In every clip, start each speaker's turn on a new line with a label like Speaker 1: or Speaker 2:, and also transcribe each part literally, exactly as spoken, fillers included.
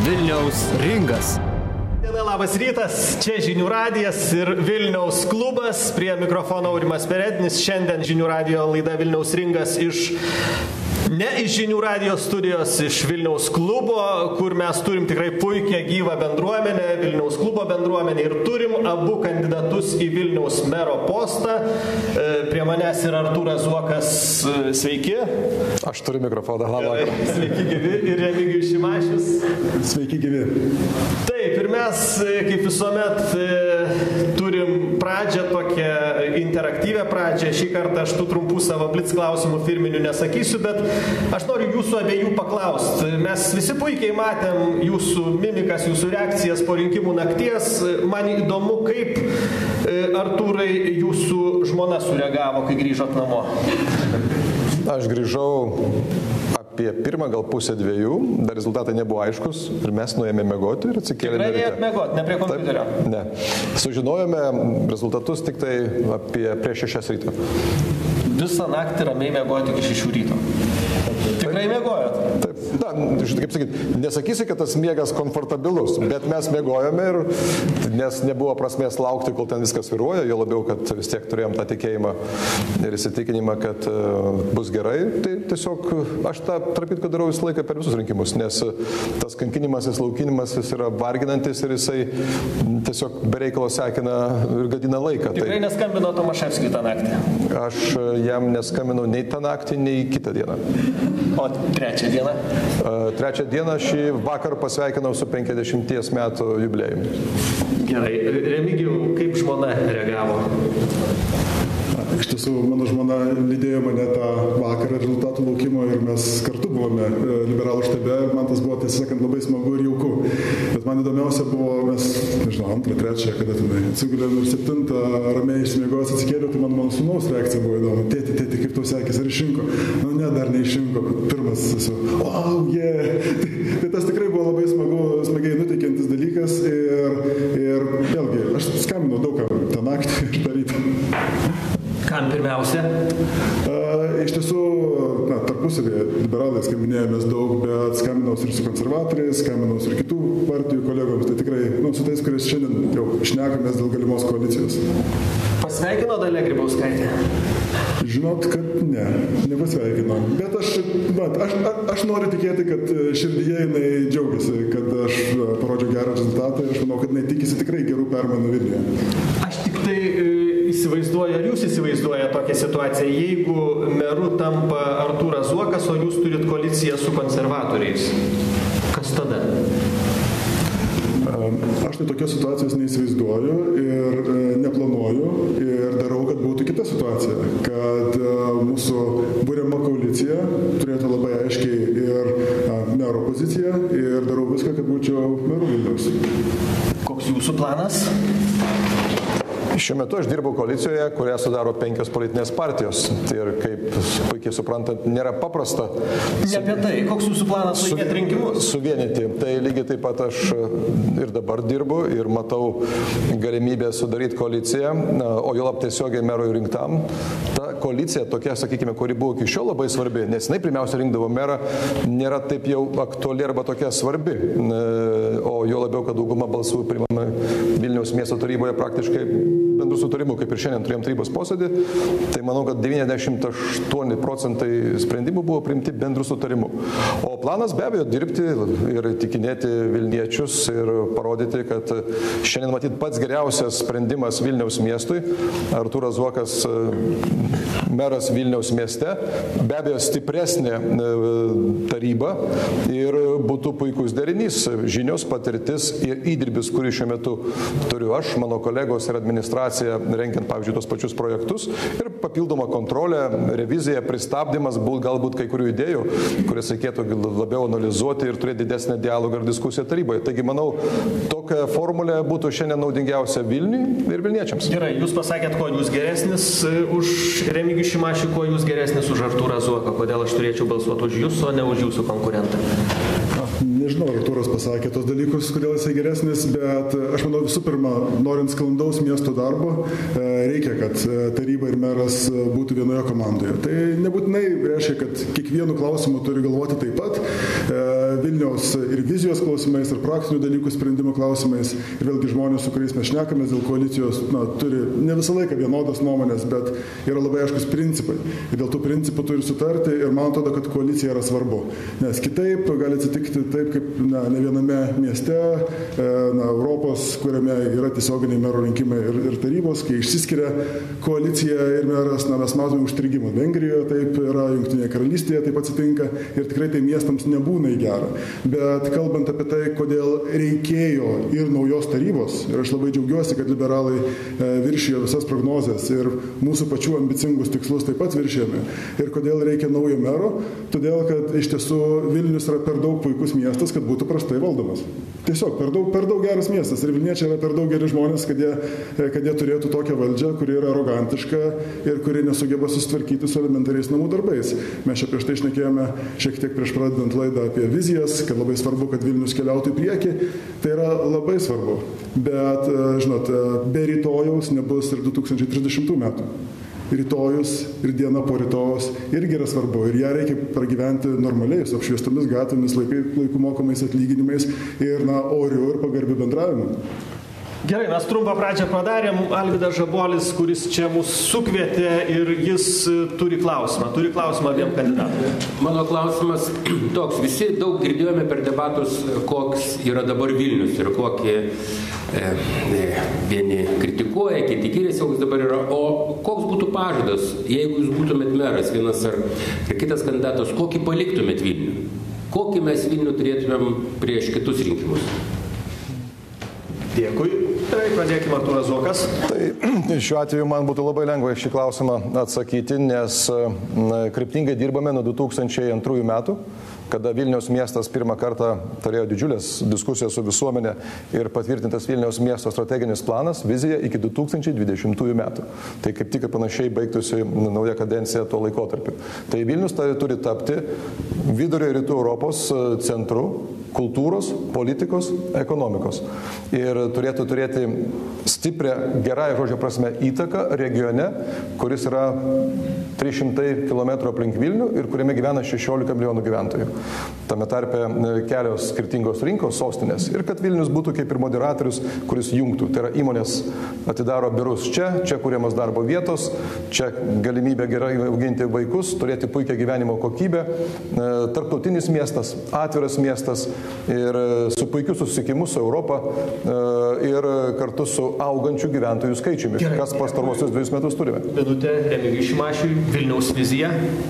Speaker 1: Vilniaus ringas.
Speaker 2: Labas rytas, čia Žinių radijas ir Vilniaus klubas, prie mikrofono Aurimas Perednis. Šiandien Žinių radijo laida Vilniaus ringas iš, ne iš Žinių radijo studijos, iš Vilniaus klubo, kur mes turim tikrai puikią gyvą bendruomenę, Vilniaus klubo bendruomenę, ir turim abu kandidatus į Vilniaus mero postą. Prie manęs yra Artūras Zuokas, sveiki.
Speaker 3: Aš turiu mikrofoną, labą vakarą.
Speaker 2: Sveiki gyvi, ir Remigijus Šimašius.
Speaker 3: Sveiki gyvi.
Speaker 2: Taip, ir mes, kaip visuomet, turim pradžią tokią interaktyvę pradžią. Šį kartą aš tų trumpų savo blitz klausimų firminių nesakysiu, bet aš noriu jūsų abiejų paklausti. Mes visi puikiai matėm jūsų mimikas, jūsų reakcijas po rinkimų nakties. Man įdomu, kaip, Artūrai, jūsų žmona sureagavo, kai grįžot namo.
Speaker 3: Aš grįžau apie pirmą, gal pusę dviejų, dar rezultatai nebuvo aiškus ir mes nuėjome mėgoti ir atsikėlėme.
Speaker 2: Tikrai ėjot mėgoti, ne prie kompiuterio?
Speaker 3: Taip, ne. Sužinojome rezultatus tik tai apie prieš šešias ryto.
Speaker 2: Visą naktį ramiai mėgoti iki šešių ryto. Tikrai mėgojot?
Speaker 3: Taip, na, kaip sakyti, nesakysi, kad tas miegas komfortabilus, bet mes mėgojome ir nes nebuvo prasmės laukti, kol ten viskas viruoja, jo labiau, kad vis tiek turėjom tą tikėjimą ir įsitikinimą, kad uh, bus gerai. Tai tiesiog aš tą trapitką darau visą laiką per visus rinkimus, nes tas kankinimas, jis laukinimas, jis yra varginantis ir jisai tiesiog bereikalo sekina ir gadina laiką.
Speaker 2: Tikrai
Speaker 3: tai
Speaker 2: neskambino Tomaševskijui tą naktį?
Speaker 3: Aš jam neskambinau nei tą naktį, nei kitą dieną.
Speaker 2: O trečią dieną?
Speaker 3: Uh, trečią dieną šį vakar pasveikinau su penkiasdešimties metų jubiliejumi.
Speaker 2: Gerai. Remigijau, kaip žmona reagavo?
Speaker 4: Iš tiesų, mano žmona lydėjo mane tą vakarą rezultatų laukimo ir mes kartu buvome liberalų štabe ir man tas buvo, tiesą sakant, labai smagu ir jauku. Bet man įdomiausia buvo, mes, nežinau, antrą, trečią, kada tenai atsigulėm ir septintą ramiai išsimiegojęs atsikėliau, tai man mano sūnaus reakcija buvo įdomu. Tėti, tėti, kaip tau sekės, ar išrinko? Nu, ne, dar neišrinko, pirmas esu. Wow, yeah! Tai, tai tas tikrai buvo labai smagu, smagiai nuteikiantis dalykas ir, ir vėlgi, aš skambinau daug kam tą naktį ir tą rytą.
Speaker 2: Kam pirmiausia?
Speaker 4: A, iš tiesų, na, tarpusavėje liberalai skambinėjomės daug, bet skambinaus ir su konservatoriais, skambinaus ir kitų partijų kolegoms, tai tikrai, nu, su tais, kuriais šiandien jau šnekamės dėl galimos koalicijos.
Speaker 2: Pasveikino Dalia Grybauskaitė?
Speaker 4: Žinot, kad ne, nepasveikino. Bet aš, bet aš, aš noriu tikėti, kad širdyje jinai džiaugiasi, kad aš parodžiau gerą rezultatą ir aš manau, kad jinai tikisi tikrai gerų permainų Vilniuje.
Speaker 2: Aš tik tai įsivaizduoju, ar jūs įsivaizduoja tokią situaciją, jeigu meru tampa Artūras Zuokas, o jūs turit koaliciją su konservatoriais. Kas tada?
Speaker 4: Aš tai tokios situacijos neįsivaizduoju ir neplanuoju ir darau, kad būtų kita situacija, kad mūsų buriama koalicija turėtų labai aiškiai ir mero poziciją ir darau viską, kad būčiau meru Vilniaus.
Speaker 2: Koks jūsų planas?
Speaker 3: Šiuo metu aš dirbu koalicijoje, kurią sudaro penkios politinės partijos. Tai ir kaip puikiai suprantant, nėra paprasta.
Speaker 2: Ne apie tai, koks jūsų planas laimėti rinkimus?
Speaker 3: Suvienyti. Tai lygiai taip pat aš ir dabar dirbu ir matau galimybę sudaryti koaliciją, o jo lab tiesiogiai merui rinktam. Ta koalicija tokia, sakykime, kuri buvo iki šiol labai svarbi, nes jinai pirmiausia rinkdavo merą, nėra taip jau aktuali arba tokia svarbi. O jo labiau, kad dauguma balsų priimama Vilniaus miesto taryboje praktiškai bendrų sutarimų, kaip ir šiandien turėjom tarybos posėdį, tai manau, kad devyniasdešimt aštuoni procentai sprendimų buvo priimti bendrų sutarimų. O planas be abejo dirbti ir tikinėti Vilniečius ir parodyti, kad šiandien matyt pats geriausias sprendimas Vilniaus miestui, Artūras Zuokas meras Vilniaus mieste, be abejo stipresnė taryba ir būtų puikus derinys, žinios, patirtis ir įdirbis, kurį šiuo metu turiu aš, mano kolegos ir administracija, rengiant, pavyzdžiui, tos pačius projektus ir papildoma kontrolė, revizija, pristabdymas, galbūt kai kurių idėjų, kurias reikėtų labiau analizuoti ir turėti didesnę dialogą ir diskusiją taryboje. Taigi, manau, tokia formulė būtų šiandien naudingiausia Vilniui ir Vilniečiams.
Speaker 2: Gerai, jūs pasakėt, kuo jūs geresnis už Remigijų Šimašių, kuo jūs geresnis už Artūrą Zuoką. Kodėl aš turėčiau balsuoti už jūs, o ne už jūsų konkurentą?
Speaker 4: Nežinau, Artūras pasakė tos dalykus, kodėl jisai geresnis, bet aš manau visų pirma, norint sklandaus miesto darbo, darbo, reikia, kad taryba ir meras būtų vienoje komandoje. Tai nebūtinai reiškia, kad kiekvienu klausimu turi galvoti taip pat. Vilniaus ir vizijos klausimais, ir praktinių dalykų sprendimo klausimais. Ir vėlgi žmonės, su kuriais mes šnekamės dėl koalicijos, na, turi ne visą laiką vienodas nuomonės, bet yra labai aiškus principai. Ir dėl tų principų turi sutarti ir man atrodo, kad koalicija yra svarbu. Nes kitaip gali atsitikti taip, kaip na, ne viename mieste, na, Europos, kuriame yra tiesioginiai mero rinkimai ir, ir tarybos, kai išsiskiria koalicija ir meras, na, mes matome užstrigimą. Vengrijoje taip yra, Jungtinėje karalystėje taip atsitinka ir tikrai tai miestams nebūna į gerą. Bet kalbant apie tai, kodėl reikėjo ir naujos tarybos, ir aš labai džiaugiuosi, kad liberalai viršijo visas prognozes ir mūsų pačių ambicingus tikslus taip pat viršėjome. Ir kodėl reikia naujo mero? Todėl, kad iš tiesų Vilnius yra per daug puikus miestas, kad būtų prastai valdomas. Tiesiog per daug, per daug geras miestas ir Vilniečiai yra per daug geri žmonės, kad jie, kad jie turėtų tokią valdžią, kuri yra arogantiška ir kuri nesugeba susitvarkyti su elementariais namų darbais. Mes čia prieš tai šnekėjome šiek tiek prieš pradedant laidą apie vizijas, kad labai svarbu, kad Vilnius keliautų į priekį. Tai yra labai svarbu. Bet, žinot, be rytojaus nebus ir du tūkstančiai trisdešimtų metų. Rytojus ir diena po rytojus irgi yra svarbu ir ją reikia pragyventi normaliai, su apšviestomis gatvėmis, laiku mokamais atlyginimais ir, na, oriu ir pagarbiu bendravimu.
Speaker 2: Gerai, mes trumpą pradžią padarėm. Alvydas Žabolis, kuris čia mus sukvietė ir jis turi klausimą. Turi klausimą abiem kandidatams.
Speaker 1: Mano klausimas toks. Visi daug girdėjome per debatus, koks yra dabar Vilnius ir kokie e, vieni kritikuoja, kiti giriasi, koks dabar yra. O koks būtų pažadas, jeigu jūs būtumėt meras vienas ar, ar kitas kandidatas, kokį paliktumėt Vilnių? Kokį mes Vilnių turėtumėm prieš kitus rinkimus?
Speaker 2: Dėkui. Tai pradėkime Artūras Zuokas.
Speaker 3: Tai šiuo atveju man būtų labai lengva šį klausimą atsakyti, nes kryptingai dirbame nuo du tūkstančiai antrųjų metų, kada Vilniaus miestas pirmą kartą turėjo didžiulės diskusijos su visuomenė ir patvirtintas Vilniaus miesto strateginis planas, vizija iki du tūkstančiai dvidešimtųjų metų. Tai kaip tik panašiai baigtųsi nauja kadencija tuo laikotarpiu. Tai Vilnius tai turi tapti vidurio ir rytų Europos centru kultūros, politikos, ekonomikos. Ir turėtų turėti stiprią, gerąją žodžio prasme, įtaką regione, kuris yra trys šimtai kilometrų aplink Vilnių ir kuriame gyvena šešiolika milijonų gyventojų. Tame tarpe kelios skirtingos rinkos, sostinės. Ir kad Vilnius būtų kaip ir moderatorius, kuris jungtų. Tai yra įmonės atidaro biurus čia, čia kuriamas darbo vietos, čia galimybė gerai auginti vaikus, turėti puikią gyvenimo kokybę. Tarptautinis miestas, atviras miestas ir su puikiu susisiekimu su Europa ir kartu su augančių gyventojų skaičiumi, Gerai. Kas pastaruosius dviejus metus turime.
Speaker 2: Minutė Remigijui Šimašiui, Vilniaus vizija.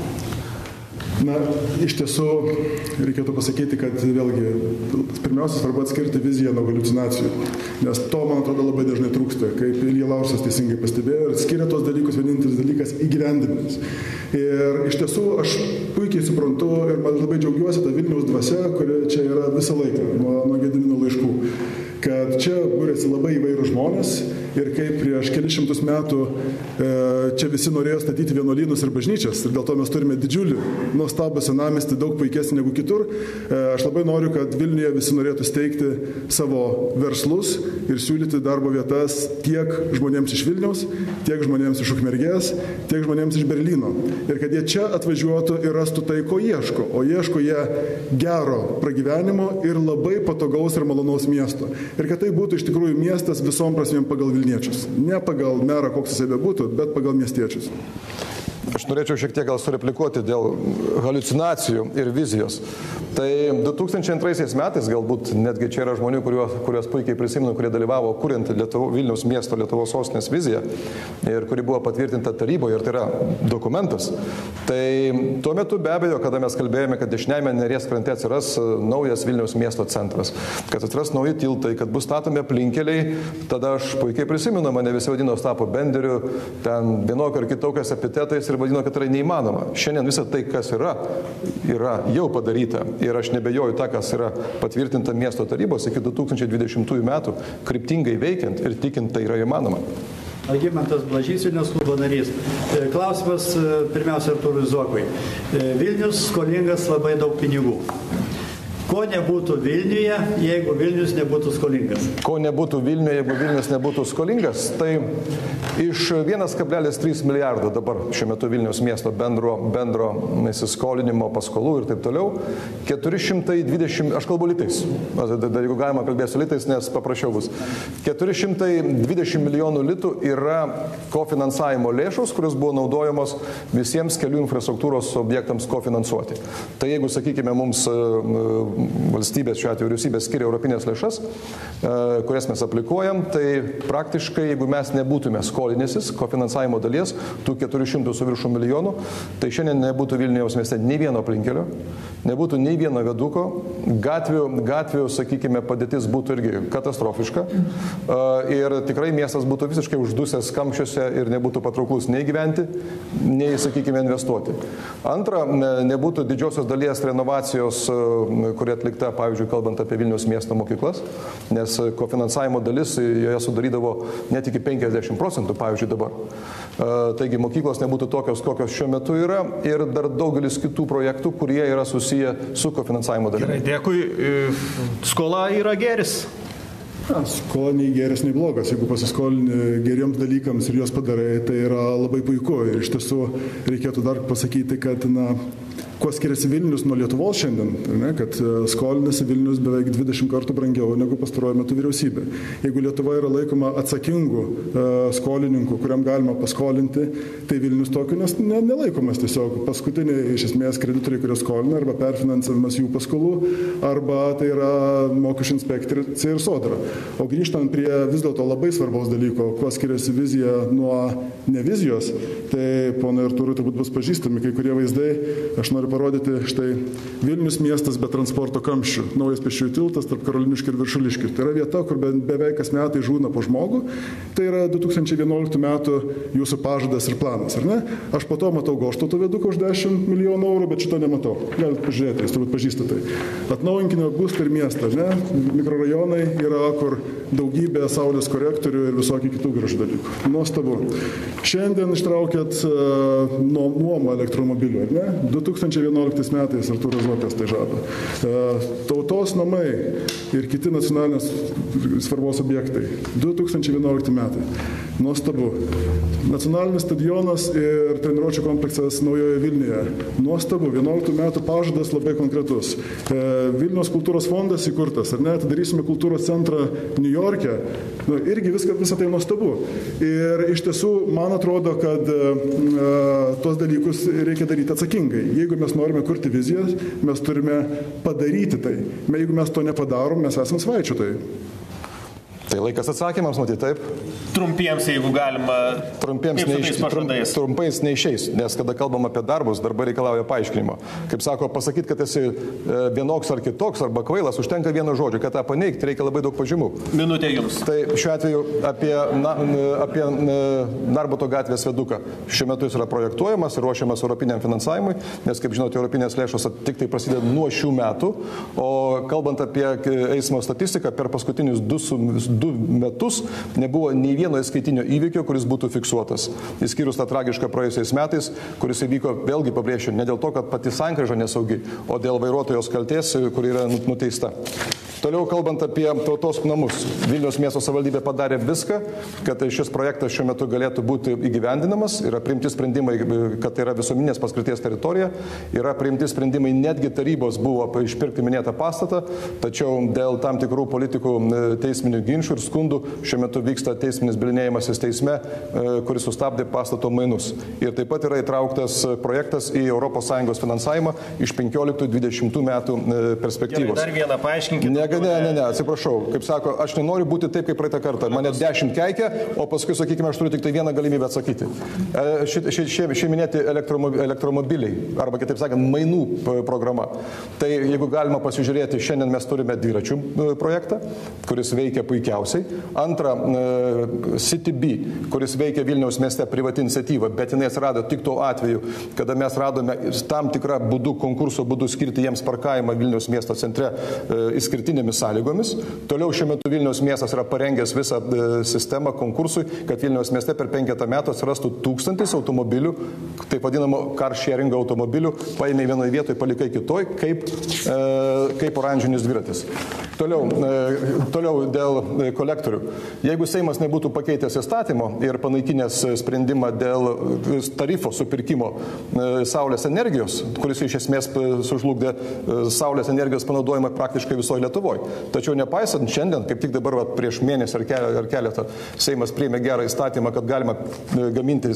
Speaker 4: Na, iš tiesų, reikėtų pasakyti, kad vėlgi, pirmiausia, svarbu atskirti viziją nuo haliucinacijų, nes to, man atrodo, labai dažnai trūksta, kaip Ilja Laursas teisingai pastebėjo, ir skiria tos dalykus, vienintelis dalykas įgyvendinimas. Ir iš tiesų, aš puikiai suprantu ir man labai džiaugiuosi tą Vilniaus dvasia, kuri čia yra visą laiką, nuo, nuo Gedimino laiškų, kad čia būrėsi labai įvairūs žmonės ir kaip prieš kelis šimtus metų e, čia visi norėjo statyti vienuolynus ir bažnyčias ir dėl to mes turime didžiulį, nuostabų senamiestį, daug puikesnį negu kitur. E, aš labai noriu, kad Vilniuje visi norėtų steigti savo verslus ir siūlyti darbo vietas tiek žmonėms iš Vilniaus, tiek žmonėms iš Ukmergės, tiek žmonėms iš Berlyno. Ir kad jie čia atvažiuotų ir rastų tai, ko ieško. O ieško jie gero pragyvenimo ir labai patogaus ir malonaus miesto. Ir kad tai būtų iš tikrųjų miestas visom prasmėm pagal Vilniečius. Ne pagal merą, koks jisai bebūtų, bet pagal miestiečius.
Speaker 3: Aš norėčiau šiek tiek gal sureplikuoti dėl haliucinacijų ir vizijos. Tai du tūkstančiai antraisiais metais, galbūt netgi čia yra žmonių, kuriuos, kuriuos puikiai prisimenu, kurie dalyvavo kuriant Lietuvo, Vilniaus miesto Lietuvos sostinės viziją ir kuri buvo patvirtinta taryboje ir tai yra dokumentas. Tai tuo metu be abejo, kada mes kalbėjome, kad dešiniajame Neries krante atsiras naujas Vilniaus miesto centras, kad atsiras nauji tiltai, kad bus statomi aplinkeliai, tada aš puikiai prisimenu, mane visi vadino Ostapu Benderiu, ten vienokio ar kitokios epitetais ir vadino, kad tai yra neįmanoma. Šiandien visą tai, kas yra, yra jau padaryta. Ir aš nebejoju tą, kas yra patvirtinta miesto tarybos iki du tūkstančiai dvidešimtųjų metų, kryptingai veikiant ir tikint, tai yra įmanoma.
Speaker 5: Algimantas Blažys, Vilniaus klubo narys. Klausimas pirmiausia Artūrui Zuokui. Vilnius skolingas labai daug pinigų. Ko nebūtų Vilniuje, jeigu Vilnius nebūtų skolingas?
Speaker 3: Ko nebūtų Vilniuje, jeigu Vilnius nebūtų skolingas, tai iš vienas kablelis trys milijardo dabar šiuo metu Vilniaus miesto bendro, bendro įsiskolinimo paskolų ir taip toliau, keturi šimtai dvidešimt, aš kalbu litais, jeigu galima kalbėsiu litais, nes paprašiau bus, keturi šimtai dvidešimt milijonų litų yra kofinansavimo lėšos, kurios buvo naudojamos visiems kelių infrastruktūros objektams kofinansuoti. Tai jeigu, sakykime, mums valstybės, šiuo atveju vyriausybės skiria europinės lėšas, kurias mes aplikuojam, tai praktiškai, jeigu mes nebūtume skolinėsis kofinansavimo dalies, tų keturių šimtų su viršų milijonų, tai šiandien nebūtų Vilniaus mieste nei vieno aplinkelio, nebūtų nei vieno viaduko, gatvių, gatvių, sakykime, padėtis būtų irgi katastrofiška ir tikrai miestas būtų visiškai uždusęs kamščiuose ir nebūtų patrauklus nei gyventi, nei, sakykime, investuoti. Antra, nebūtų didžiosios dalies renovacijos, kuri atlikta, pavyzdžiui, kalbant apie Vilniaus miesto mokyklas, nes kofinansavimo dalis joje sudarydavo net iki penkiasdešimt procentų, pavyzdžiui, dabar. Taigi mokyklos nebūtų tokios, kokios šiuo metu yra ir dar daugelis kitų projektų, kurie yra susiję su kofinansavimo dalimi.
Speaker 2: Gerai, dėkui. Skola yra geris.
Speaker 4: Na, skola nei geras, nei blogas. Jeigu pasiskolini geriems dalykams ir juos padarai, tai yra labai puiku. Ir iš tiesų reikėtų dar pasakyti, kad, na, kuo skiriasi Vilnius nuo Lietuvos šiandien, ne, kad skolinasi Vilnius beveik dvidešimt kartų brangiau negu pastaruoju metu vyriausybė. Jeigu Lietuva yra laikoma atsakingų e, skolininkų, kuriam galima paskolinti, tai Vilnius tokiu nes, ne, nelaikomas tiesiog. Paskutiniai iš esmės kreditoriai, kurie skolina, arba perfinansavimas jų paskolų, arba tai yra mokesčių inspekcija ir sodra. O grįžtant prie vis dėlto labai svarbaus dalyko, kuo skiriasi vizija nuo nevizijos, tai ponai Artūrui turbūt bus pažįstami kai kurie vaizdai. Aš noriu parodyti štai Vilnius miestas be transporto kamščių, naujas pėsčiųjų tiltas tarp Karoliniškių ir Viršuliškių. Tai yra vieta, kur be, beveik kas metai žūna po žmogų. Tai yra du tūkstančiai vienuoliktų metų jūsų pažadas ir planas, ar ne? Aš po to matau Goštauto viaduką už dešimt milijonų eurų, bet šito nematau. Galite pažiūrėti, jūs turbūt pažįstate. Atnaujinkime būstą ir miestą, ar ne? Mikrorajonai yra, kur daugybė saulės korektorių ir visokių kitų gražių dalykų. Nuostabu. Šiandien ištraukėt uh, nuomą elektromobilių, ar ne? du tūkstančiai vienuoliktais metais Artūras Zuokas tai žada. Tautos namai ir kiti nacionalinės svarbos objektai. du tūkstančiai vienuolikti metai. Nuostabu. Nacionalinis stadionas ir treniruočių kompleksas Naujoje Vilniuje. Nuostabu. vienuoliktų metų pažadas labai konkretus. Vilniaus kultūros fondas įkurtas, ar ne? Atidarysime kultūros centrą New York'e. Nu, irgi viską, visą tai nuostabu. Ir iš tiesų, man atrodo, kad uh, tos dalykus reikia daryti atsakingai. Jeigu mes norime kurti vizijas, mes turime padaryti tai. Jeigu mes to nepadarom, mes esame svaičiotojai.
Speaker 3: Tai laikas atsakymams, matyti, taip?
Speaker 2: Trumpiems, jeigu galima.
Speaker 3: Trumpiems neiš, trum, trumpais neišeis, nes kada kalbam apie darbus, darbai reikalauja paaiškinimo. Kaip sako, pasakyti, kad esi vienoks ar kitoks, arba kvailas, užtenka vieno žodžio, kad tą paneigti reikia labai daug pažymų.
Speaker 2: Minutė jums.
Speaker 3: Tai šiuo atveju apie, na, apie Narbuto gatvės viaduką. Šiuo metu jis yra projektuojamas ir ruošiamas europiniam finansavimui, nes, kaip žinote, europinės lėšos tik tai prasideda nuo šių metų, o kalbant apie eismo statistiką, per paskutinius du, du metus nebuvo nei vieno įskaitinio įvykio, kuris būtų fiksuotas. Įskyrus tą tragišką praėjusiais metais, kuris įvyko, vėlgi pabrėšiu, ne dėl to, kad pati sankryža nesaugi, o dėl vairuotojos kaltės, kuri yra nuteista. Toliau kalbant apie tautos namus. Vilniaus miesto savivaldybė padarė viską, kad šis projektas šiuo metu galėtų būti įgyvendinamas. Yra priimti sprendimai, kad tai yra visuomeninės paskirties teritorija. Yra priimti sprendimai, netgi tarybos buvo išpirkti minėtą pastatą, tačiau dėl tam tikrų politikų teisminių ginčių ir skundų šiuo metu vyksta teisminis bylinėjimasis teisme, kuris sustabdė pastato mainus. Ir taip pat yra įtrauktas projektas į Europos Sąjungos finansavimą iš penkioliktų dvidešimtų metų perspektyvos.
Speaker 2: Gerai, dar vieną paaiškinkite.
Speaker 3: Ne, ne, ne, ne, atsiprašau. Kaip sako, aš nenoriu būti taip, kaip praeitą kartą. Mane dešimt keikia, o paskui, sakykime, aš turiu tik tai vieną galimybę atsakyti. Šie, šie, šie, šie minėti elektromobiliai, arba kitaip sakant, mainų programa. Tai jeigu galima pasižiūrėti, šiandien mes turime dviračių projektą, kuris veikia puikiausiai. dažniausiai. Antra, City B, kuris veikia Vilniaus mieste, privati iniciatyva, bet jinai atsirado tik tuo atveju, kada mes radome tam tikrą būdų, konkurso būdų skirti jiems parkavimą Vilniaus miesto centre išskirtinėmis sąlygomis. Toliau šiuo metu Vilniaus miestas yra parengęs visą sistemą konkursui, kad Vilniaus mieste per penketą metų atsirastų tūkstantis automobilių, taip vadinamo car sharing automobilių, paėmė vienoje vietoje, palikai kitoj, kaip, e, kaip oranžinis dviratis. Toliau, e, toliau dėl kolektorių. Jeigu Seimas nebūtų pakeitęs įstatymo ir panaikinęs sprendimą dėl tarifo supirkimo e, saulės energijos, kuris iš esmės sužlugdė e, saulės energijos panaudojimą praktiškai visoje Lietuvoje. Tačiau nepaisant šiandien, kaip tik dabar va, prieš mėnesį ar, ke, ar keletą, Seimas priėmė gerą įstatymą, kad galima gaminti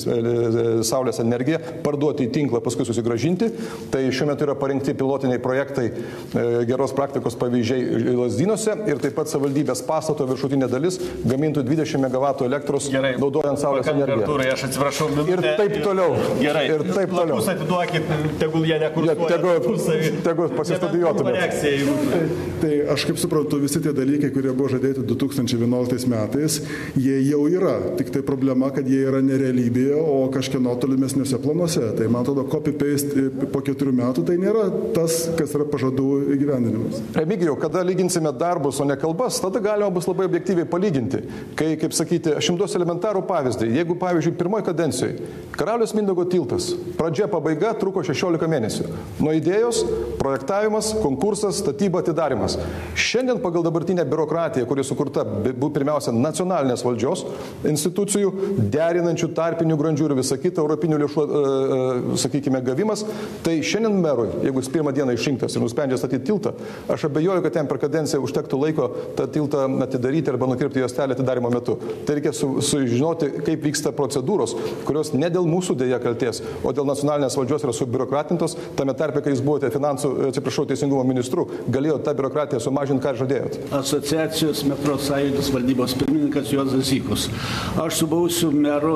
Speaker 3: saulės energiją, parduoti į tinklą, paskui susigražinti. Tai šiuo metu yra parengti pilotiniai projektai geros praktikos pavyzdžiai Lazdynuose ir taip pat savivaldybės pastato viršutinė dalis gamintų dvidešimt megavatų elektros. Gerai, naudojant saulės energiją.
Speaker 2: Artūrai, aš atsiprašau, minutę.
Speaker 3: Ir taip toliau.
Speaker 2: Gerai,
Speaker 3: ir taip toliau.
Speaker 2: Lapus atiduokit, tegul jie nekursuoja.
Speaker 3: Ja, tegul, tegul pasistudijuotumėt.
Speaker 4: Tai, tai aš kaip suprantu, visi tie dalykai, kurie buvo žadėti du tūkstančiai vienuoliktais metais, jie jau yra. Tik tai problema, kad jie yra nerealybėje, o kažkieno tolimesniuose planuose. Tai man atrodo, copy-paste po keturių metų tai nėra tas, kas yra pažadų įgyvendinimas.
Speaker 3: Remigijau, kada lyginsime darbus, o ne kalbas, tada galima bus labai objektyviai palyginti. Kai, kaip sakyti, aš jums duosiu elementarų pavyzdį. Jeigu, pavyzdžiui, pirmoji kadencijoje Karaliaus Mindaugo tiltas, pradžia pabaiga truko šešiolika mėnesių. Nuo idėjos, projektavimas, konkursas, statyba, atidarimas. Šiandien pagal dabartinę biurokratiją, kuri sukurta pirmiausia nacionalinės valdžios institucijų, derinančių tarpinių grandžių ir visą kitą europinių lėšų, e, sakykime, gavimas, tai šiandien merui, jeigu jis pirmą dieną išrinktas ir nusprendžia statyti tiltą, aš abejoju, kad jam per kadenciją užtektų laiko tą tiltą atidaryti arba nukirpti juostelę atidarimo metu. Tai reikia su, sužinoti, kaip vyksta procedūros, kurios ne dėl mūsų dėja kalties, o dėl nacionalinės valdžios yra subiurokratintos. Tame tarpe, kai jūs buvote finansų, atsiprašau, teisingumo ministru, galėjo tą biurokratiją sumažinti, ką žadėjot.
Speaker 5: Asociacijos Metro sąjungos valdybos pirmininkas Juozas Zykus. Aš su buvusiu meru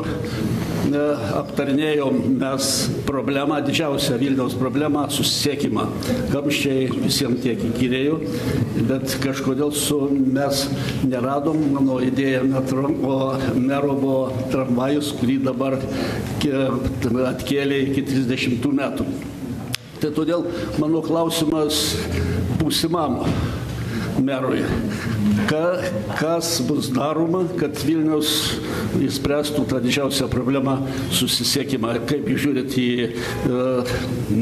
Speaker 5: e, aptarnėjom mes problemą, didžiausią Vilniaus problemą, susisiekimą. Kamščiai visiems tiek įkyrėjų, bet kažkodėl su mes neradom, mano idėja metro, o mero buvo tramvajus, kurį dabar atkėlė iki trisdešimtų metų. Tai todėl mano klausimas būsimam merui. Ka, kas bus daroma, kad Vilnius įspręstų tą didžiausią problemą susisiekimą? Kaip jūs žiūrit į uh,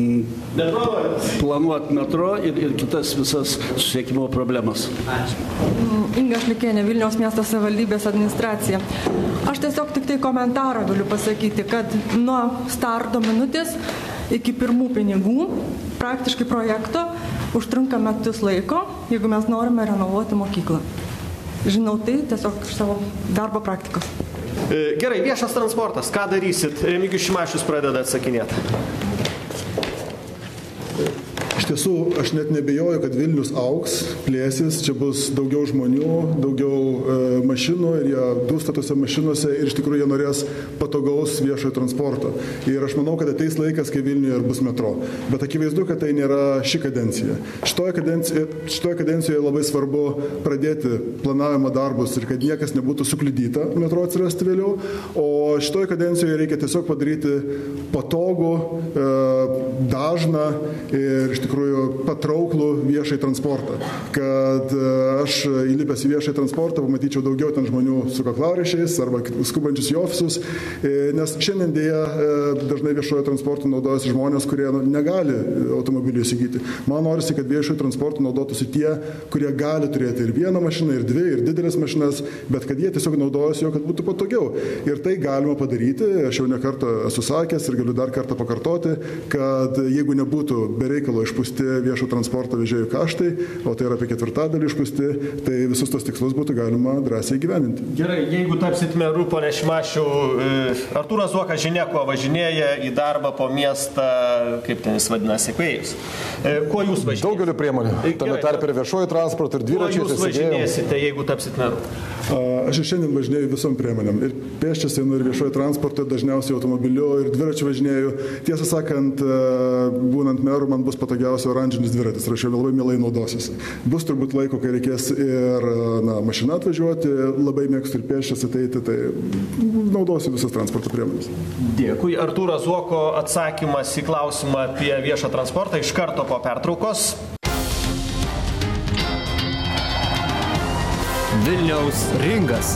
Speaker 5: planuot metro ir, ir kitas visas susisiekimo problemas?
Speaker 6: Inga Šlikienė, Vilniaus miesto savivaldybės administracija. Aš tiesiog tik tai komentarą galiu pasakyti, kad nuo starto minutės iki pirmų pinigų praktiškai projekto užtrunka metus laiko, jeigu mes norime renovuoti mokyklą. Žinau tai tiesiog iš savo darbo praktikos.
Speaker 2: Gerai, viešas transportas. Ką darysit? Remigijus Šimašius pradeda atsakinėti.
Speaker 4: Iš tiesų, aš net nebejoju, kad Vilnius augs, plėsis, čia bus daugiau žmonių, daugiau e, mašinų ir jie dūsta tose mašinose ir iš tikrųjų jie norės patogaus viešojo transporto. Ir aš manau, kad ateis laikas, kai Vilniuje ir bus metro. Bet akivaizdu, kad tai nėra ši kadencija. Šitoje kadencijoje, šitoje kadencijoje labai svarbu pradėti planavimo darbus ir kad niekas nebūtų sukliudyta metro atsirasti vėliau. O šitoje kadencijoje reikia tiesiog padaryti patogų, e, dažną ir iš tikrųjų patrauklų viešai transportą, kad aš įlipęs į viešai transportą pamatyčiau daugiau ten žmonių su kaklaraiščiais arba skubančius į ofisus, nes šiandien dėja dažnai viešojo transporto naudojasi žmonės, kurie negali automobilių įsigyti. Man norisi, kad viešojo transporto naudotųsi tie, kurie gali turėti ir vieną mašiną, ir dvi, ir didelės mašinas, bet kad jie tiesiog naudojasi jo, kad būtų patogiau. Ir tai galima padaryti, aš jau ne kartą esu sakęs ir galiu dar kartą pakartoti, kad jeigu nebūtų bereikalo išpūsti viešo transporto vežėjų kaštai, o tai yra apie ketvirtadalį išpūsti, tai visus tos tikslus būtų galima drąsiai gyveninti.
Speaker 2: Gerai, jeigu tapsit meru, pone Šimašiau, Artūras Zuokas žinia, kuo važinėja į darbą po miestą, kaip ten jis vadinasi, Ekvėjus. Kuo jūs važinėsite?
Speaker 3: Daugeliu priemonių. Tame tarpe ir viešojo transporto, ir dviračiais.
Speaker 2: Kuo jūs važinėsite, jeigu tapsit meru?
Speaker 4: Aš ir šiandien važinėju visom priemonėm. Ir pėsčias einu, ir viešojo transporto, dažniausiai automobiliu, ir dviračiu važinėju. Tiesą sakant, būnant meru, man bus patogiau patogiausia oranžinis dviratis ir aš jau labai mielai naudosiuosi. Bus turbūt laiko, kai reikės ir na, mašina atvažiuoti, labai mėgstu ir pėsčias ateiti, tai naudosiu visas transporto priemonės.
Speaker 2: Dėkui. Artūro Zuoko atsakymas į klausimą apie viešą transportą iš karto po pertraukos.
Speaker 7: Vilniaus ringas.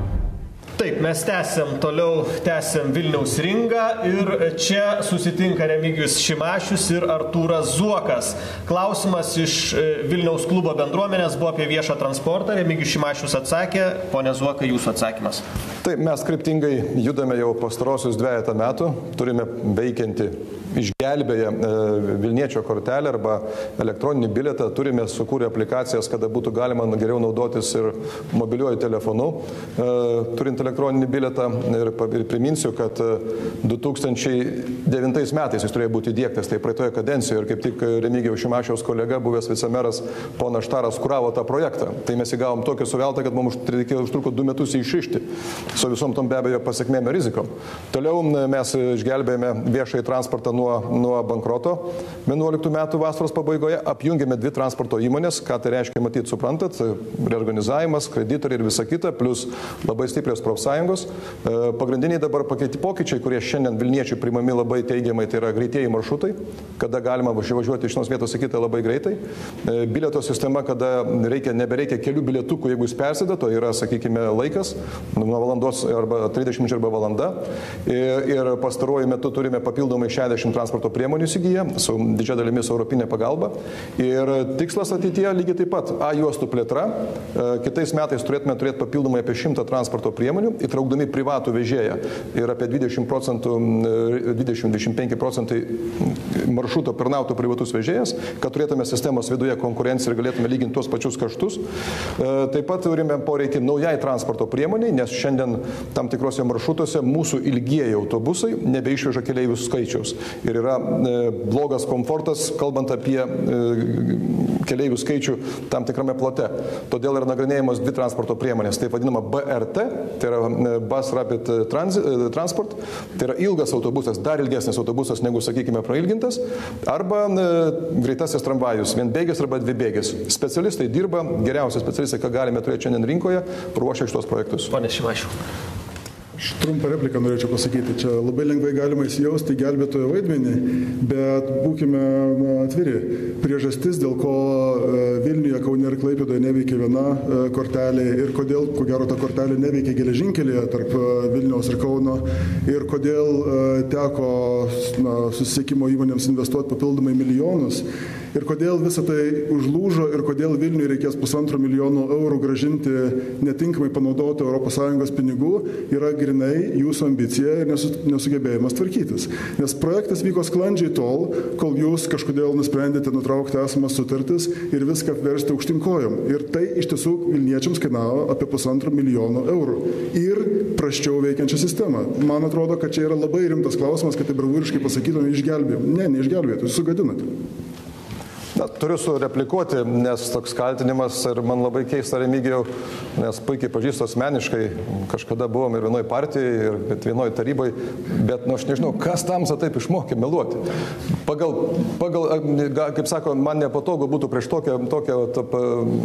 Speaker 2: Taip, mes tęsiam, toliau tęsiam Vilniaus ringą ir čia susitinka Remigijus Šimašius ir Artūras Zuokas. Klausimas iš Vilniaus klubo bendruomenės buvo apie viešą transportą. Remigijus Šimašius atsakė, ponė Zuoka, jūsų atsakymas.
Speaker 3: Taip, mes kryptingai judame jau pastarosius dvejatą metų, turime veikianti išgelbėję Vilniečio kortelę arba elektroninį bilietą, turime sukūrę aplikacijas, kada būtų galima geriau naudotis ir mobiliuoju telefonu, turint elektroninį bilietą. Ir, ir priminsiu, kad du tūkstančiai devintais metais jis turėjo būti įdiegtas, tai praeitoje kadencijoje, ir kaip tik Remigijaus Šimašiaus kolega, buvęs vicemeras ponas Štaras, kuravo tą projektą. Tai mes įgavom tokį suveltą, kad mums reikėjo užtruko du metus įšišti, su visom tom be abejo pasiekmėm ir rizikom. Toliau mes išgelbėjome viešąjį transportą nuo, nuo bankroto vienuoliktų metų vasaros pabaigoje, apjungėme dvi transporto įmonės, ką tai reiškia, matyt, suprantat, reorganizavimas, kreditoriai ir visa kita, plus labai stiprios profsąjungos. Pagrindiniai dabar pakeiti pokyčiai, kurie šiandien Vilniečiai priimami labai teigiamai, tai yra greitieji maršrutai, kada galima važiuoti iš vienos vietos į kitą labai greitai. Bilieto sistema, kada reikia, nebereikia kelių bilietukų, jeigu jūs persėda, to yra, sakykime, laikas, nuo valandos arba trisdešimt minučių arba valanda. Ir, ir pastaruoju metu turime papildomai šešiasdešimt transporto priemonių įsigiję, su didžia dalimis europinė pagalba. Ir tikslas ateityje lygiai taip pat A juostų plėtra. Kitais metais turėtume turėti papildomai apie šimtą transporto priemonių, įtraukdami privatų vežėją. Ir apie dvidešimt procentų, dvidešimt iki dvidešimt penki procentai maršruto pernautų privatus vežėjas, kad turėtume sistemos viduje konkurenciją ir galėtume lyginti tuos pačius kaštus. Taip pat turime poreikį naujai transporto priemoniai, nes šiandien tam tikrose maršrutuose mūsų ilgieji autobusai nebeišveža keleivių skaičiaus. Ir yra blogas komfortas, kalbant apie keleivių skaičių tam tikrame plote. Todėl yra nagrinėjamos dvi transporto priemonės. Tai vadinama B R T, tai yra Bus Rapid Transport, tai yra ilgas autobusas, dar ilgesnis autobusas negu, sakykime, prailgintas, arba greitasis tramvajus, vienbėgis arba dvibėgis. Specialistai dirba, geriausi specialistai, ką galime turėti šiandien rinkoje, ruošia šitos projektus.
Speaker 2: Pone Šimašiau.
Speaker 4: Trumpą repliką norėčiau pasakyti. Čia labai lengvai galima įsijausti gelbėtojo vaidmenį, bet būkime na, atviri. Priežastis, dėl ko Vilniuje, Kaune ir Klaipėdoje neveikia viena kortelė ir kodėl, ko gero, ta kortelė neveikia geležinkelėje tarp Vilniaus ir Kauno ir kodėl teko na, susisiekimo įmonėms investuoti papildomai milijonus ir kodėl visą tai užlūžo ir kodėl Vilniui reikės pusantro milijono eurų gražinti netinkamai panaudoti Europos Sąjungos pinigų, yra grinai jūsų ambicija ir nesugebėjimas tvarkytis. Nes projektas vyko sklandžiai tol, kol jūs kažkodėl nusprendėte nutraukti esamas sutartis ir viską apversti aukštyn kojom. Ir tai iš tiesų Vilniečiams kainavo apie pusantro milijono eurų. Ir prasčiau veikiančią sistemą. Man atrodo, kad čia yra labai rimtas klausimas, kad tai bravūriškai pasakytume, išgelbėjom. Ne, neišgelbėjot, jūs sugadinote.
Speaker 3: Na, turiu sureplikuoti, nes toks kaltinimas ir man labai keista, Remigijau, nes puikiai pažįstu asmeniškai, kažkada buvom ir vienoj partijai, ir vienoj tarybai, bet nu, aš nežinau, kas tamsa taip išmokė meluoti. Pagal, pagal, kaip sako, man nepatogu būtų prieš tokią, tokią tap,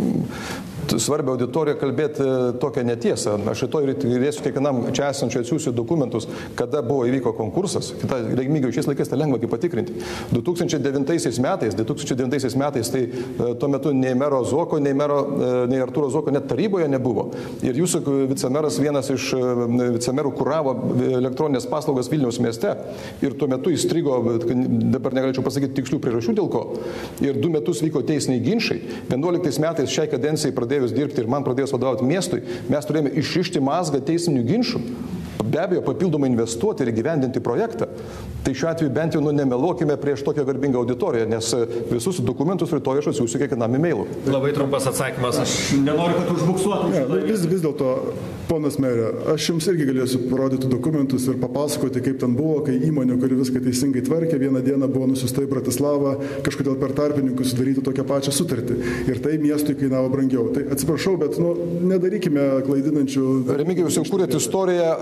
Speaker 3: svarbią auditoriją kalbėti tokią netiesą. Aš šito ir turėsiu kiekvienam čia esančiai atsiųsiu dokumentus, kada buvo įvyko konkursas. Kita, Remigijau, šiais laikais tai lengva kaip patikrinti. du tūkstančiai devintaisiais metais, du tūkstančiai devintaisiais metais, tai tuo metu nei mero Zuoko, nei, mero, nei Artūro Zuoko net taryboje nebuvo. Ir jūsų vicemeras, vienas iš vicemerų, kuravo elektroninės paslaugas Vilniaus mieste. Ir tuo metu įstrigo, dabar negalėčiau pasakyti tikslių priežasčių dėl ko. Ir du metus vyko teisiniai ginčai. vienuoliktais metais šiai kadencijai pradėjus dirbti ir man pradėjus vadovauti miestui, mes turėjome išrišti mazgą teisinių ginčių. Be abejo, papildomai investuoti ir įgyvendinti projektą. Tai šiuo atveju bent jau nu, nemeluokime prieš tokią garbingą auditoriją, nes visus dokumentus rytoj aš atsiųsiu kiekvienam e-mailu.
Speaker 2: Labai trumpas atsakymas, aš nenoriu, kad užbuksuotum.
Speaker 4: Ne, vis, vis dėlto, ponas merė, aš jums irgi galėsiu parodyti dokumentus ir papasakoti, kaip ten buvo, kai įmonė, kuri viską teisingai tvarkė, vieną dieną buvo nusiusta į Bratislavą, kažkodėl per tarpininkus sudaryti tokią pačią sutartį. Ir tai miestui kainavo brangiau. Tai atsiprašau, bet nu, nedarykime klaidinančių...
Speaker 3: Remigijus, jau kūrėt istoriją apie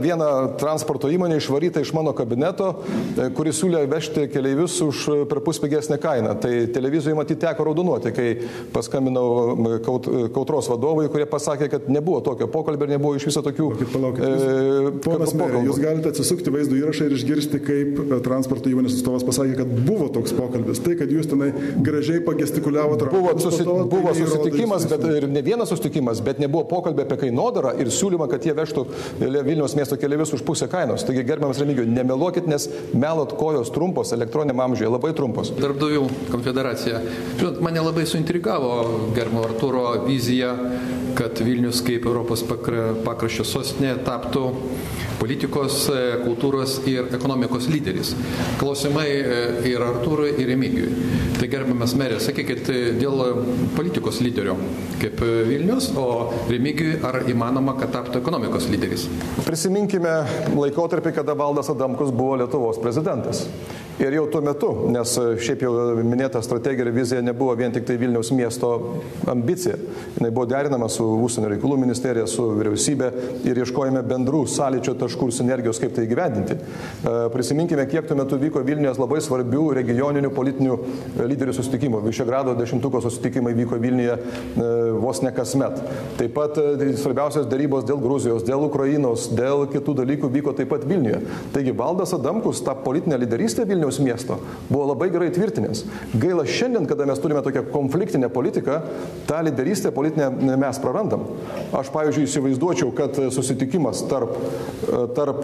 Speaker 3: vieną transporto įmonę išvarytą iš mano kabineto, kuris siūlė vežti keleivius už per pus pigesnę kainą. Tai televizijoje matyti teko raudonuoti, kai paskambinau kaut, Kautros vadovui, kurie pasakė, kad nebuvo tokio pokalbio ir nebuvo iš viso tokių...
Speaker 4: Palaukit, palaukit. E, Ponas merė, jūs galite atsisukti vaizdo įrašą ir išgirsti, kaip transporto įmonės atstovas pasakė, kad buvo toks pokalbis. Tai, kad jūs tenai gražiai pagestikuliavote.
Speaker 3: Buvo, susi, to, buvo tai susitikimas, bet ir ne vienas susitikimas, bet nebuvo pokalbio apie kainodarą ir siūlymą, kad jie vežtų Vilniaus miesto keleivius už pusę kainos. Taigi, gerbiamas Remigijau, nemeluokit, nes melot kojos trumpos, elektroniniam amžiuje labai trumpos.
Speaker 8: Darbdavių konfederacija. Žinot, mane labai suintrigavo gerbiamo Artūro vizija, kad Vilnius kaip Europos pakraščio sostinė taptų politikos, kultūros ir ekonomikos lyderis. Klausimai ir Artūrui, ir Remigijui. Tai gerbiamas merė, sakykit, dėl politikos lyderio kaip Vilnius, o Remigijui ar įmanoma, kad taptų ekonomikos lyderis?
Speaker 3: Prisiminkime laikotarpį, kada Valdas Adamkus buvo Lietuvos prezidentas. Ir jau tuo metu, nes šiaip jau minėta strategija ir vizija nebuvo vien tik tai Vilniaus miesto ambicija. Jis buvo derinama su Užsienio reikalų ministerija, su vyriausybė ir ieškojame bendrų sąlyčio taškų ir sinergijos, kaip tai įgyvendinti. Prisiminkime, kiek tuo metu vyko Vilniuje labai svarbių regioninių politinių lyderių susitikimų. Višegrado dešimtuko susitikimai vyko Vilniuje vos ne kasmet. Taip pat svarbiausios darybos dėl Gruzijos, dėl Ukrainos, dėl kitų dalykų vyko taip pat Vilniuje. Taigi Valdas Adamkus tą politinę lyderystę Vilniaus miesto buvo labai gerai tvirtinęs. Gaila šiandien, kada mes turime tokią konfliktinę politiką, tą lyderystę politinę mes prarandam. Aš, pavyzdžiui, įsivaizduočiau, kad susitikimas tarp, tarp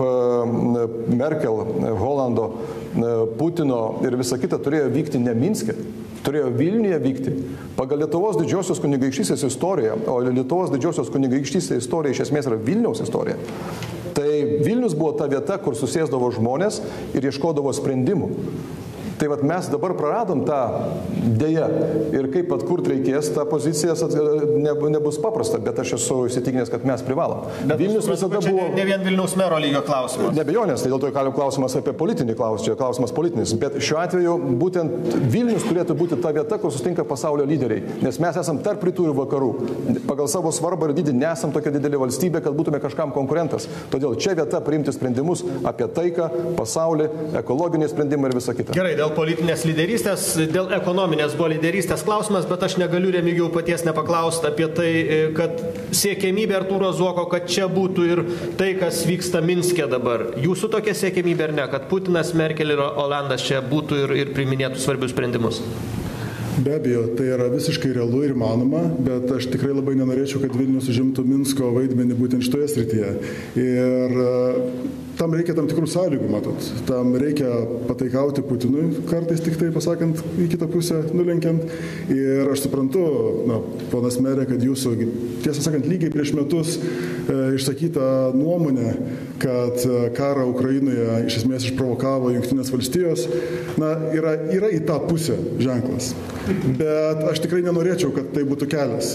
Speaker 3: Merkel, Holando, Putino ir visa kita turėjo vykti ne Minske, turėjo Vilniuje vykti. Pagal Lietuvos didžiosios kunigaikštystės istoriją, o Lietuvos didžiosios kunigaikštystės istorija iš esmės yra Vilniaus istorija. Tai Vilnius buvo ta vieta, kur susėsdavo žmonės ir ieškodavo sprendimų. Tai vat mes dabar praradom tą dėją ir kaip atkurti reikės, ta pozicija ne, nebus paprasta, bet aš esu įsitikinęs, kad mes privalom.
Speaker 2: Bet
Speaker 3: Vilnius visada buvo...
Speaker 2: Ne vien Vilniaus mero lygio klausimas.
Speaker 3: Nebejonės, tai dėl to kalim klausimas apie politinį klausimą, klausimas politinis, bet šiuo atveju būtent Vilnius turėtų būti ta vieta, kur susitinka pasaulio lyderiai, nes mes esam tarp rytų ir vakarų. Pagal savo svarbą ir dydį nesam tokia didelė valstybė, kad būtume kažkam konkurentas. Todėl čia vieta priimti sprendimus apie taiką, pasaulį, ekologiniai sprendimai ir visa kita.
Speaker 2: Gerai, dėl politinės lyderystės, dėl ekonominės buvo lyderystės klausimas, bet aš negaliu Remigijau paties nepaklausti apie tai, kad siekiamybė Artūro Zuoko, kad čia būtų ir tai, kas vyksta Minske dabar. Jūsų tokia siekiamybė ar ne, kad Putinas, Merkel ir Olandas čia būtų ir, ir priiminėtų svarbius sprendimus?
Speaker 4: Be abejo, tai yra visiškai realu ir manoma, bet aš tikrai labai nenorėčiau, kad Vilnius užimtų Minsko vaidmenį būtent šitoje srityje. Ir tam reikia tam tikrų sąlygų, matot. Tam reikia pataikauti Putinui, kartais tik tai pasakant į kitą pusę, nulenkiant. Ir aš suprantu, na, ponas merė, kad jūsų, tiesą sakant, lygiai prieš metus e, išsakyta nuomonė, kad karą Ukrainoje iš esmės išprovokavo Jungtinės valstijos, na, yra, yra į tą pusę ženklas. Bet aš tikrai nenorėčiau, kad tai būtų kelias.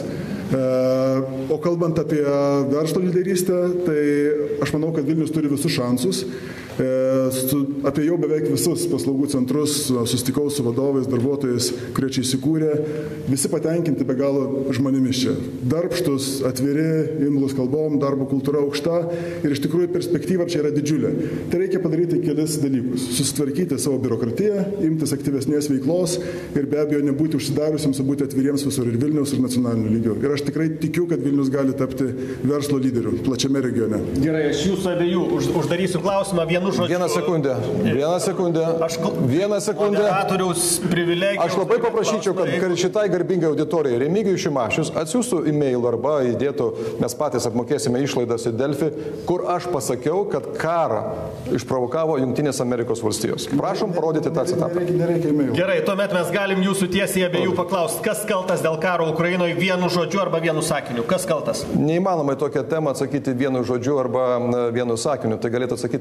Speaker 4: O kalbant apie verslo lyderystę, tai aš manau, kad Vilnius turi visus šansus. Apie jau beveik visus paslaugų centrus susitikau su vadovais, darbuotojais, kurie čia įsikūrė. Visi patenkinti be galo žmonėmis čia. Darbštus, atviri, imlus kalbom, darbo kultūra aukšta ir iš tikrųjų perspektyva čia yra didžiulė. Tai reikia padaryti kelis dalykus. Susitvarkyti savo biurokratiją, imtis aktyvesnės veiklos ir be abejo nebūti užsidariusiems, o būti atviriems visur ir Vilniaus ir nacionaliniu lygiu. Ir aš tikrai tikiu, kad Vilnius gali tapti verslo lyderiu plačiame regione.
Speaker 2: Gerai, aš jūsų abiejų už, uždarysiu klausimą vienu žodžiu.
Speaker 3: Vieną sekundę. Vieną sekundę. Aš, Vieną sekundę. Aš labai paprašyčiau, kad, kad šitai garbingai auditorijai Remigijus Šimašius atsiųstų e-mail arba įdėtų, mes patys apmokėsime išlaidas į Delfi, kur aš pasakiau, kad karą išprovokavo Jungtinės Amerikos valstijos. Prašom parodyti tą citatą.
Speaker 4: Nereikia, nereikia e-mail.
Speaker 2: Gerai, tuomet mes galim jūsų tiesiai abiejų paklausti, kas kaltas dėl karo Ukrainoje vienu žodžiu arba vienu sakiniu. Kas kaltas?
Speaker 3: Neįmanoma į tokią temą atsakyti vienu žodžiu arba vienu sakiniu. Tai galėtų atsakyti tik neatsakingas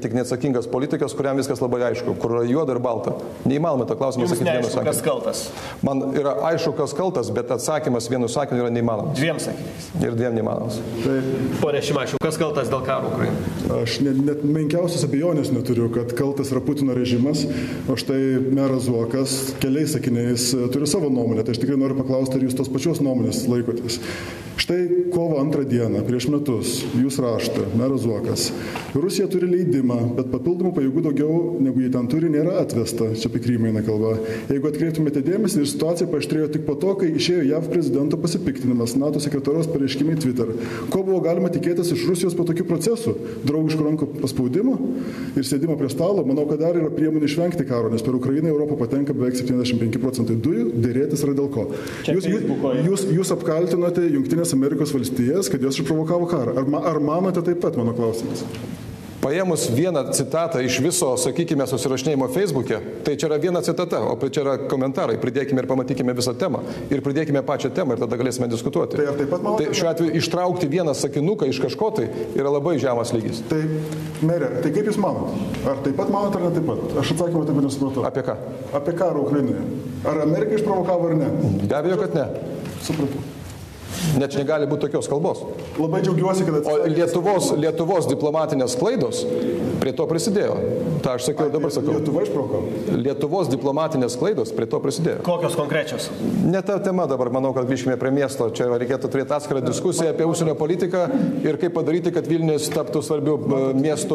Speaker 3: atsakingas politikas, kuriam viskas labai aišku, kur yra juoda ir balta. Neįmanoma tą klausimą
Speaker 2: Jums
Speaker 3: sakyti vienu
Speaker 2: neaišku, kas kaltas.
Speaker 3: Man yra aišku, kas kaltas, bet atsakymas vienu sakiniu yra neįmanomas.
Speaker 2: Dviem sakiniais.
Speaker 3: Ir dviem neįmanomas.
Speaker 4: Tai,
Speaker 2: Pone Šimašiau, kas kaltas dėl karo Ukrainoje?
Speaker 4: aš net, net menkiausios abejonės neturiu, kad kaltas yra Putino režimas, o štai meras Zuokas keliais sakiniais turi savo nuomonę. Tai aš tikrai noriu paklausti, ar jūs tos pačios nuomonės laikotės. Štai kovo antrą dieną, prieš metus, jūs rašote, meras Zuokas. Rusija turi leidimą, bet papildomų pajėgų daugiau negu jį ten turi nėra atvesta. Čia apie Krymą eina kalba. Jeigu atkreiptumėte dėmesį, ir situacija paaštrėjo tik po to, kai išėjo J A V prezidento pasipiktinimas, NATO sekretoriaus pareiškimai Twitter. Ko buvo galima tikėtis iš Rusijos po tokių procesų? Draugiškų rankų paspaudimo ir sėdimo prie stalo? Manau, kad dar yra priemonių išvengti karo, nes per Ukrainą į Europą patenka beveik septyniasdešimt penki procentai dujų, dėrėtis yra dėl ko. Jūs, jūs, jūs, jūs apkaltinote Jungtinės Amerikos valstijas, kad jos išprovokavo karą. Ar, ar manote taip pat, mano klausimas?
Speaker 3: Paėmus vieną citatą iš viso, sakykime, susirašinėjimo Facebook'e, tai čia yra viena citata, o čia yra komentarai. Pridėkime ir pamatykime visą temą. Ir pridėkime pačią temą ir tada galėsime diskutuoti.
Speaker 4: Tai, taip pat manote,
Speaker 3: tai šiuo atveju ištraukti vieną sakinuką iš kažko tai yra labai žemas lygis.
Speaker 4: Tai, merė, tai kaip jūs manot? Ar taip pat manot, ar ne taip pat? Aš atsakymą taip pat nesupratau.
Speaker 3: Apie ką?
Speaker 4: Apie karą Ukrainoje. Ar Amerika išprovokavo ar ne?
Speaker 3: Be abejo, kad ne.
Speaker 4: Supratau.
Speaker 3: Net negali būti tokios kalbos.
Speaker 4: Labai džiaugiuosi, kad
Speaker 3: atsisakė. O Lietuvos, Lietuvos diplomatinės klaidos prie to prisidėjo. Ta aš sakiau, dabar sakau.
Speaker 4: Lietuva išprovokavo.
Speaker 3: Lietuvos diplomatinės klaidos prie to prisidėjo.
Speaker 2: Kokios konkrečios?
Speaker 3: Ne ta tema dabar, manau, kad grįžkime prie miesto. Čia reikėtų turėti atskirą diskusiją apie užsienio politiką ir kaip padaryti, kad Vilnius taptų svarbių miestų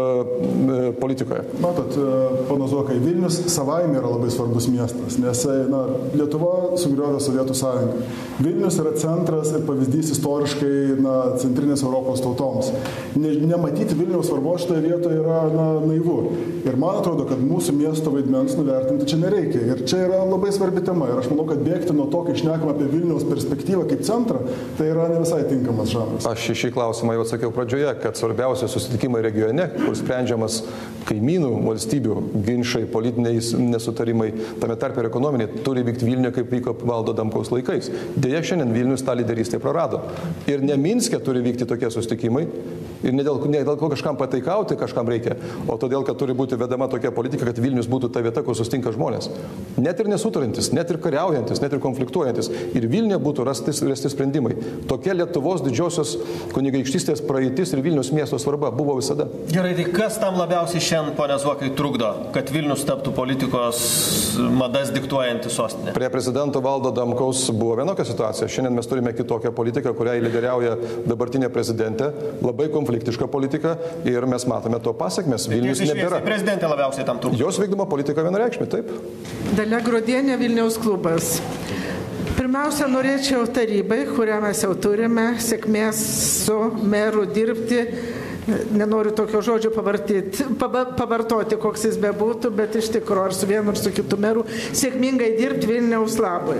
Speaker 3: uh, politikoje.
Speaker 4: Matot, pana Zuokai, Vilnius savaime yra labai svarbus miestas, nes na, Lietuva sugriovė Sovietų sąjungą. Vilnius yra centras ir pavyzdys istoriškai na, centrinės Europos tautoms. Ne, nematyti Vilniaus svarbos šitoje vietoje yra na, naivu. Ir man atrodo, kad mūsų miesto vaidmens nuvertinti čia nereikia. Ir čia yra labai svarbi tema. Ir aš manau, kad bėgti nuo to, kai šnekam apie Vilniaus perspektyvą kaip centrą, tai yra ne visai tinkamas žanras.
Speaker 3: Aš šį klausimą jau atsakiau pradžioje, kad svarbiausi susitikimai regione, kur sprendžiamas kaimynų valstybių ginčai, politiniai nesutarimai, tame tarpe ir ekonominiai, turi vykti Vilniuje, kaip vyko Valdo Adamkaus laikais. Deja, šiandien Vilnius tą lyderystę prarado. Ir ne Minske turi vykti tokie susitikimai. Ir ne dėl, ne dėl ko kažkam pataikauti kažkam reikia, o todėl, kad turi būti vedama tokia politika, kad Vilnius būtų ta vieta, kur sustinka žmonės. Net ir nesutarantis, net ir kariaujantis, net ir konfliktuojantis. Ir Vilniuje būtų rasti, rasti sprendimai. Tokia Lietuvos didžiosios kunigaikštystės praeitis ir Vilnius miesto svarba buvo visada.
Speaker 2: Gerai, tai kas tam labiausiai šiandien, pone Zuokai, trukdo, kad Vilnius taptų politikos madas diktuojanti sostinė?
Speaker 3: Prie prezidento Valdo Adamkaus buvo vienokia situacija. Šiandien mes turime kitokią politiką, kuriai lyderiauja dabartinė prezidentė. Labai konfliktiška politika ir mes matome to pasiekmes. Vilnius nebėra.
Speaker 2: Prezidentė labiausiai tam trukdo.
Speaker 3: Jos vykdoma politika vienareikšmė, taip.
Speaker 9: Dalia Gruodienė, Vilniaus klubas. Pirmiausia, norėčiau tarybai, kurią mes jau turime, sėkmės su meru dirbti. Nenoriu tokio žodžio pavartyti, pavartoti, koks jis bebūtų, bet iš tikrųjų ar su vienu ar su kitu meru sėkmingai dirbti Vilniaus labui.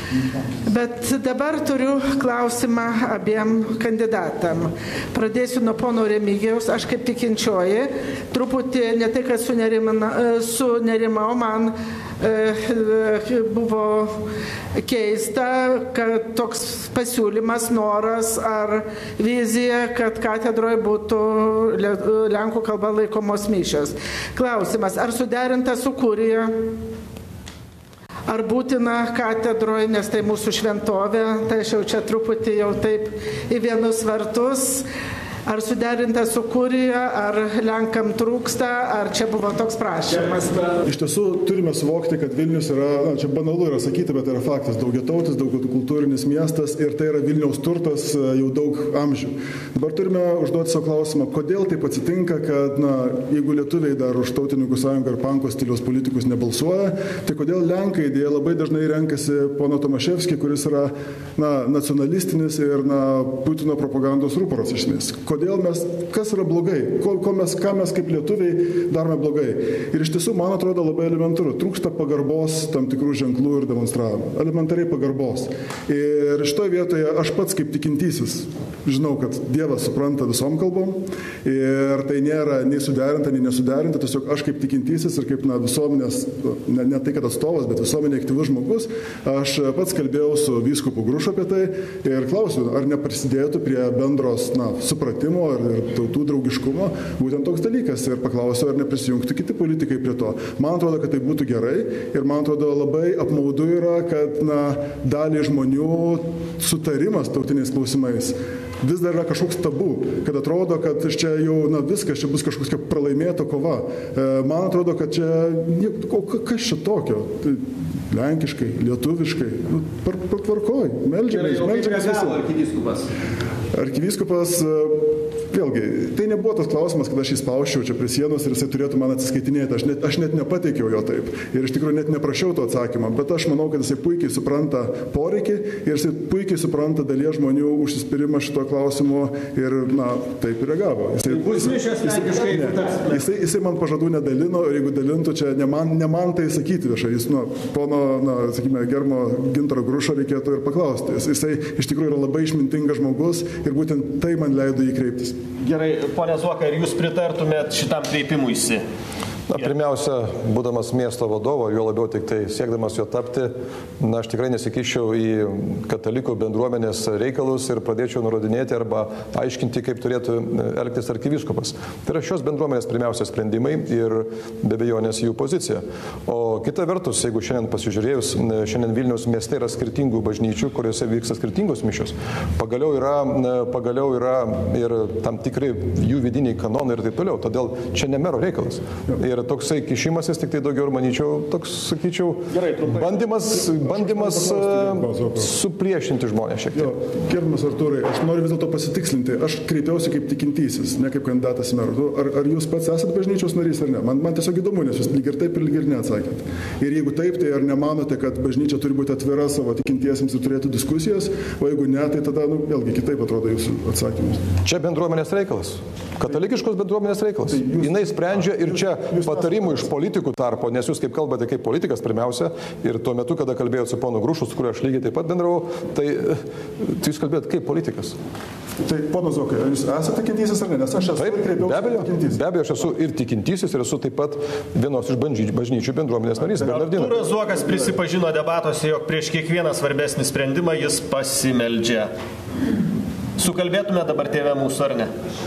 Speaker 9: Bet dabar turiu klausimą abiem kandidatam. Pradėsiu nuo pono Remigijaus. Aš kaip tikinčioji, truputį ne tai, kad sunerimau, man e, buvo keista, kad toks pasiūlymas, noras ar vizija, kad katedroje būtų lenkų kalba laikomos mišios. Klausimas, ar suderinta su kurija? Ar būtina katedroje, nes tai mūsų šventovė, tai aš jau čia truputį jau taip į vienus vartus. Ar suderinta su kurija, ar lenkam trūksta, ar čia buvo toks prašymas?
Speaker 4: Iš tiesų turime suvokti, kad Vilnius yra, na, čia banalu yra sakyti, bet tai yra faktas, daugiatautis, daugiakultūrinis miestas ir tai yra Vilniaus turtas jau daug amžių. Dabar turime užduoti savo klausimą, kodėl taip atsitinka, kad na, jeigu lietuviai dar už Tautininkų sąjungą ir panko stiliaus politikus nebalsuoja, tai kodėl lenkai dėja labai dažnai renkasi pono Tomaševskį, kuris yra na, nacionalistinis ir na, Putino propagandos rūporas iš esmės. Kodėl mes, kas yra blogai, ko, ko mes, ką mes kaip lietuviai darome blogai. Ir iš tiesų, man atrodo, labai elementaru, trūksta pagarbos tam tikrų ženklų ir demonstravimų. Elementariai pagarbos. Ir šitoje vietoje aš pats kaip tikintysis žinau, kad Dievas supranta visom kalbom ir tai nėra nei suderinta, nei nesuderinta, tiesiog aš kaip tikintysis ir kaip na, visuomenės, ne, ne tai kad atstovas, bet visuomenė aktyvus žmogus, aš pats kalbėjau su vyskupu Grušu apie tai ir klausiu, ar neprisidėtų prie bendros na, supratimo supratimo ir, ir tautų draugiškumo, būtent toks dalykas. Ir paklausiau, ar neprisijungtų kiti politikai prie to. Man atrodo, kad tai būtų gerai ir man atrodo labai apmaudu yra, kad na, dalį žmonių sutarimas tautiniais klausimais vis dar yra kažkoks tabu, kad atrodo, kad čia jau na, viskas, čia bus kažkokia pralaimėta kova. E, man atrodo, kad čia, o kas čia tokio? Tai, lenkiškai, lietuviškai, nu, par, partvarkoj, meldžiamės, meldžiamės visi.
Speaker 2: Arkivyskupas.
Speaker 4: Arkivyskupas, vėlgi, tai nebuvo tas klausimas, kad aš jį spausčiau čia prie sienos ir jisai turėtų man atsiskaitinėti. Aš net, aš net nepateikiau jo taip. Ir iš tikrųjų net neprašiau to atsakymą. Bet aš manau, kad jisai puikiai supranta poreikį ir jisai puikiai supranta dalies žmonių užsispyrimą šito klausimu ir, na, taip ir reagavo. Jisai, jisai, jisai, ne, jisai, jisai man pažadų nedalino ir jeigu dalintų, čia ne man, ne man tai sakyti viešai. Jis, nu, pono, na, sakykime, Germo Gintaro Grušo reikėtų ir paklausti. Jis, jisai iš tikrųjų yra labai išmintingas žmogus ir būtent tai man leido jį kreiptis.
Speaker 2: Gerai, ponia Zuoka, ar jūs pritartumėt šitam kreipimuisi?
Speaker 3: Na, pirmiausia, būdamas miesto vadovo, jo labiau tik tai siekdamas jo tapti, na, aš tikrai nesikiščiau į katalikų bendruomenės reikalus ir pradėčiau nurodinėti arba aiškinti, kaip turėtų elgtis arkivyskupas. Tai yra šios bendruomenės pirmiausia sprendimai ir be abejonės jų pozicija. O kita vertus, jeigu šiandien pasižiūrėjus, šiandien Vilniaus mieste yra skirtingų bažnyčių, kuriuose vyksta skirtingos mišios. Pagaliau yra, pagaliau yra ir tam tikrai jų vidiniai kanonai ir taip toliau. Todėl čia ne mero reikalas. Ir toksai kišimasis, tik tai daugiau ir manyčiau, toks, sakyčiau, Gerai, bandymas, bandymas supriešinti žmonės šiek tiek.
Speaker 4: Gerbiamas Artūrai, aš noriu vis dėlto pasitikslinti. Aš kreipiausi kaip tikintysis, ne kaip kandidatas į merą. Ar, ar jūs pats esate bažnyčios narys ar ne? Man, man tiesiog įdomu, nes jūs lyg ir taip ir lyg ir neatsakėt. Ir jeigu taip, tai ar nemanote, kad bažnyčia turi būti atvira savo tikintiesiems ir turėti diskusijas, o jeigu ne, tai tada, nu, vėlgi kitaip atrodo jūsų atsakymus.
Speaker 3: Čia bendruomenės reikalas. Katalikiškos bendruomenės reikalas. Tai jūs, Jinai sprendžia ir čia patarimų iš politikų tarpo, nes jūs kaip kalbate kaip politikas pirmiausia ir tuo metu, kada kalbėjot su ponu Grušu, su kuriuo aš lygiai taip pat bendravau, tai, tai jūs kalbėjot kaip politikas.
Speaker 4: Tai, pono Zuokai, ar jūs esate tikintysis ar ne? Nes aš esu
Speaker 3: taip, be abejo, be abejo, aš esu ir tikintysis ir esu taip pat vienos iš bažnyčių bendruomenės narys.
Speaker 2: Artūras Zuokas prisipažino debatuose, jog prieš kiekvieną svarbesnį sprendimą jis pasimeldžia. Sukalbėtume dabar tėvę mūsų, ar ne?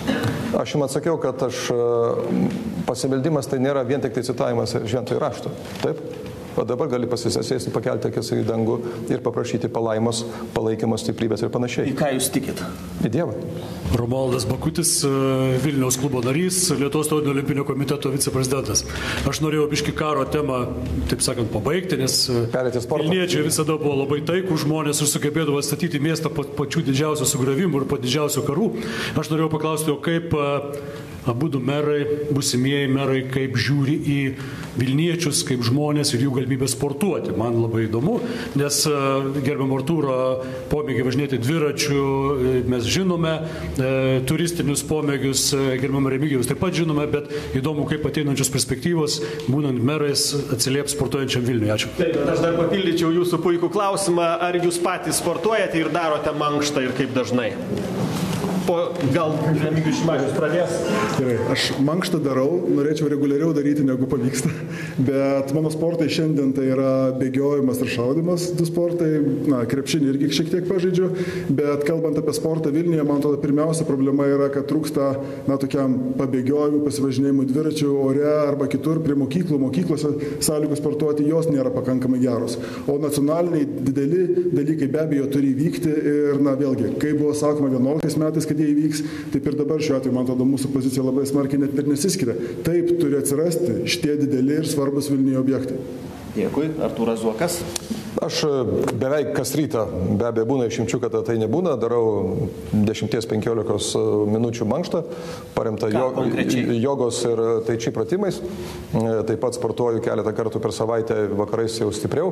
Speaker 3: Aš jums atsakiau, kad aš pasimeldimas tai nėra vien tik tai citavimas šventojo rašto. Taip? O dabar gali pasisėsti, pakelti akis į dangų ir paprašyti palaimos, palaikymo, stiprybės ir panašiai.
Speaker 2: Į ką jūs tikit?
Speaker 3: Į Dievą.
Speaker 10: Romualdas Bakutis, Vilniaus klubo narys, Lietuvos tautinio olimpinio komiteto viceprezidentas. Aš norėjau biškį karo temą, taip sakant, pabaigti, nes vilniečiai visada buvo labai taikūs žmonės ir sugebėdavo atstatyti miestą po pačių didžiausių sugriovimų ir po didžiausių karų. Aš norėjau paklausti, o kaip abudu merai, būsimieji merai, kaip žiūri į vilniečius, kaip žmonės ir jų galimybę sportuoti. Man labai įdomu, nes gerbiam Artūro pomėgį važinėti dviračių, mes žinome, turistinius pomėgius, gerbiam Remigijus taip pat žinome, bet įdomu, kaip ateinančios perspektyvos, būnant merais, atsilieps sportuojančiam Vilniui. Ačiū.
Speaker 2: Taip, aš dar papildyčiau jūsų puikų klausimą, ar jūs patys sportuojate ir darote mankštą ir kaip dažnai? Po, gal Remigijus Šimašius pradės?
Speaker 4: Gerai, aš mankštą darau, norėčiau reguliariau daryti, negu pavyksta, bet mano sportai šiandien tai yra bėgiojimas ir šaudimas, du sportai, na, krepšinį irgi šiek tiek pažaidžiu, bet kalbant apie sportą Vilniuje, man atrodo, pirmiausia problema yra, kad trūksta, na, tokiam pabėgiojimui, pasivažinėjimui dviračių ore arba kitur prie mokyklų, mokyklose sąlygų sportuoti, jos nėra pakankamai geros. O nacionaliniai dideli dalykai be abejo turi vykti ir, na, vėlgi, kaip buvo sakoma vienuoliktais metais, jie įvyks, taip ir dabar šiuo atveju, man atrodo, mūsų pozicija labai smarkiai net ir nesiskiria. Taip turi atsirasti šitie dideli ir svarbus Vilniuje objektai.
Speaker 2: Dėkui. Artūras Zuokas.
Speaker 3: Aš beveik kas rytą, be abejo būna išimčių, kad tai nebūna, darau dešimt penkiolikos minučių mankštą, paremtą jo, jogos ir taiči pratimais. Taip pat sportuoju keletą kartų per savaitę, vakarais jau stipriau.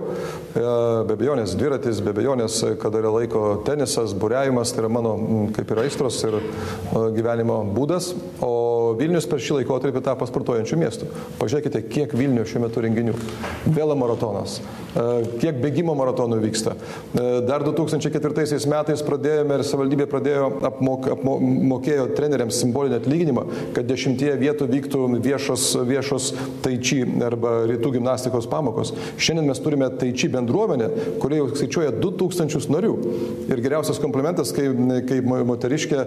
Speaker 3: Be abejonės dviratis, be abejonės, kada yra laiko tenisas, buriavimas, tai yra mano kaip ir aistros ir gyvenimo būdas. O Vilnius per šį laikotarpį tapo sportuojančių miestų. Pažiūrėkite, kiek Vilniuje šiuo metu renginių. Vėlo maratonas, kiek bėgimų bėgimo maratonų vyksta. Dar du tūkstančiai ketvirtaisiais metais pradėjome ir savivaldybė pradėjo apmok, apmokėjo treneriams simbolinį atlyginimą, kad dešimtyje vietų vyktų viešos, viešos taiči arba rytų gimnastikos pamokos. Šiandien mes turime taiči bendruomenę, kurie jau skaičiuoja du tūkstančius narių. Ir geriausias komplimentas, kai, kai moteriškė,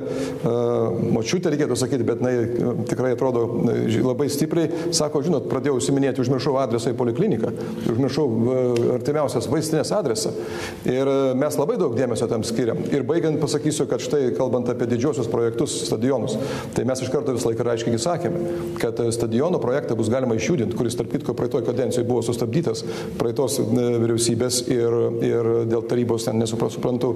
Speaker 3: močiutė reikėtų sakyti, bet jinai tikrai atrodo labai stipriai, sako, žinot, pradėjau užsiminėti, užmiršau adresą į polikliniką, užmiršau artimiausias vaistinės adresą. Ir mes labai daug dėmesio tam skiriam. Ir baigiant pasakysiu, kad štai, kalbant apie didžiosius projektus, stadionus, tai mes iš karto visą laiką aiškiai sakėme, kad stadiono projektą bus galima išjudinti, kuris tarp kitko praeitoj kadencijoje buvo sustabdytas praeitos vyriausybės ir, ir dėl tarybos, ten nesuprantu,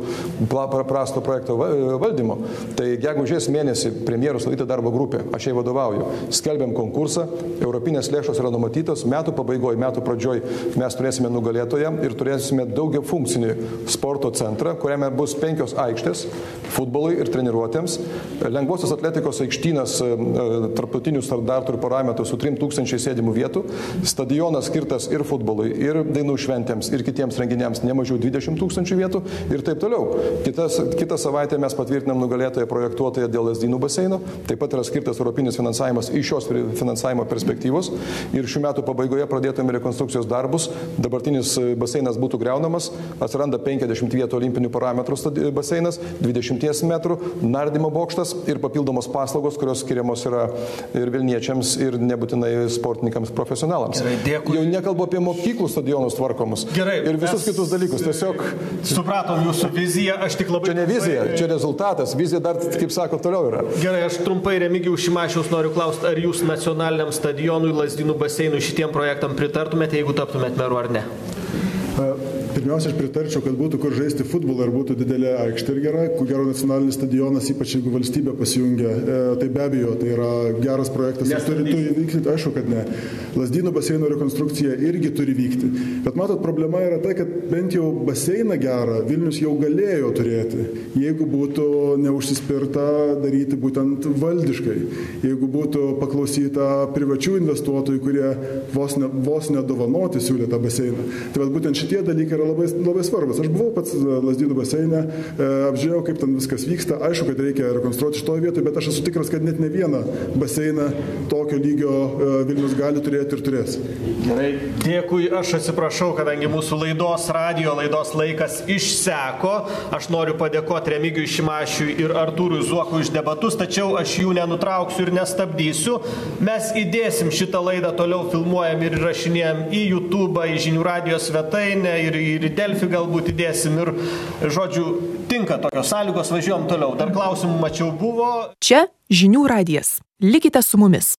Speaker 3: prasto projekto valdymo. Tai gegužės mėnesį premjero sudaryta darbo grupė, aš jai vadovauju, skelbiam konkursą, europinės lėšos yra numatytos, metų pabaigoje, metų pradžioj mes turėsime nugalėtoją ir turėsime daugia funkcinį sporto centrą, kuriame bus penkios aikštės futbolui ir treniruotėms, lengvosios atletikos aikštynas tarptautinių standartų ir parametrų su trim tūkstančiais sėdimų vietų, stadionas skirtas ir futbolui, ir dainų šventėms, ir kitiems renginiams nemažiau dvidešimt tūkstančių vietų ir taip toliau. Kitas, kitą savaitę mes patvirtinam nugalėtoją projektuotoją dėl Lazdynų baseino, taip pat yra skirtas europinis finansavimas iš šios finansavimo perspektyvos ir šių metų pabaigoje pradėtume rekonstrukcijos darbus, dabartinis baseinas būtų greunamas, atsiranda penkiasdešimt vietų olimpinių parametrų baseinas, dvidešimt metrų, nardymo bokštas ir papildomos paslaugos, kurios skiriamos yra ir Vilniečiams, ir nebūtinai sportininkams profesionalams.
Speaker 2: Gerai, dėkui.
Speaker 3: Jau nekalbu apie mokyklų stadionus tvarkomus.
Speaker 2: Gerai,
Speaker 3: ir visus kitus dalykus. Tiesiog
Speaker 2: supratom jūsų viziją, aš tik labai...
Speaker 3: Čia ne vizija, čia rezultatas. Vizija dar, kaip sako, toliau yra.
Speaker 2: Gerai, aš trumpai Remigijaus Šimašiaus noriu klausti, ar jūs nacionaliniam stadionui, Lazdynų baseinui šitiem projektam pritartumėte, jeigu taptumėte meru ar ne?
Speaker 4: Pirmiausia, aš pritarčiau, kad būtų kur žaisti futbolą ir būtų didelė aikštė ir gera, kur gero nacionalinis stadionas, ypač jeigu valstybė pasijungia. E, tai be abejo, tai yra geras projektas. Jis turi, turi vykti, aišku, kad ne. Lazdynų baseino rekonstrukcija irgi turi vykti. Bet matot, problema yra tai, kad bent jau baseiną gerą Vilnius jau galėjo turėti, jeigu būtų neužsispirta daryti būtent valdiškai, jeigu būtų paklausyta privačių investuotojų, kurie vos, ne, vos nedovanoti siūlė tą baseiną. Tai vat, būtent šitie dalykai yra labai, labai svarbus. Aš buvau pats Lazdynų baseine, apžiūrėjau, kaip ten viskas vyksta. Aišku, kad reikia rekonstruoti šitoje vietoje, bet aš esu tikras, kad net ne vieną baseiną tokio lygio Vilnius gali turėti ir turės.
Speaker 2: Gerai, dėkui. Aš atsiprašau, kadangi mūsų laidos radio laidos laikas išseko. Aš noriu padėkoti Remigijui Šimašiui ir Artūrui Zuokui už debatus, tačiau aš jų nenutrauksiu ir nestabdysiu. Mes įdėsim šitą laidą, toliau filmuojam ir įrašinėjam į YouTube, į Žinių radijo svetainę ir į ir į Delfį galbūt įdėsim ir, žodžiu, tinka tokios sąlygos, važiuojam toliau. Dar klausimų mačiau buvo.
Speaker 11: Čia Žinių radijas. Likite su mumis.